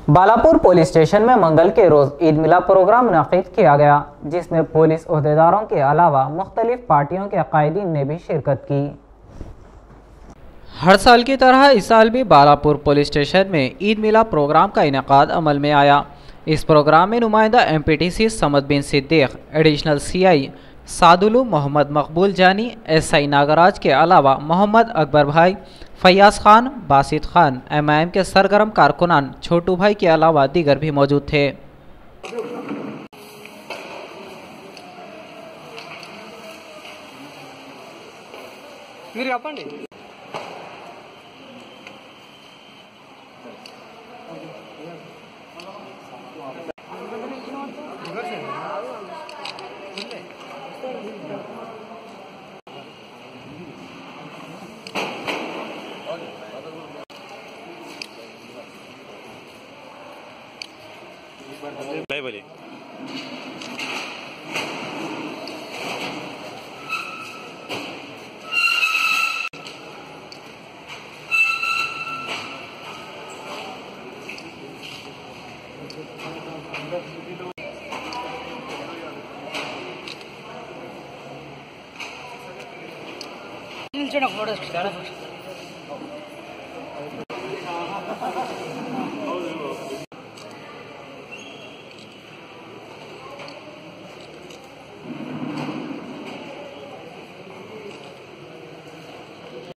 Balapur police station में मंगल के रोज ईद मिलाप प्रोग्राम मुनक़िद किया गया, जिसमें पुलिस ओहदेदारों के अलावा मुख्तलिफ पार्टियों के कायदीन ने भी शिरकत की। हर साल की तरह इस साल भी बालापुर पुलिस स्टेशन में ईद मिलाप प्रोग्राम का इनेकाद अमल में आया। इस प्रोग्राम में नुमाइंदा MPTC Samad bin Siddique, additional CI Sadulu Mohammed Maqbool Jani, SI Nagraj के अलावा मोहम्मद अकबर भाई, फैयाज खान, बासित खान, MIM के सरगर्म कारकुनान छोटू भाई के अलावा दीगर भी मौजूद थे। बोलिए। फोटो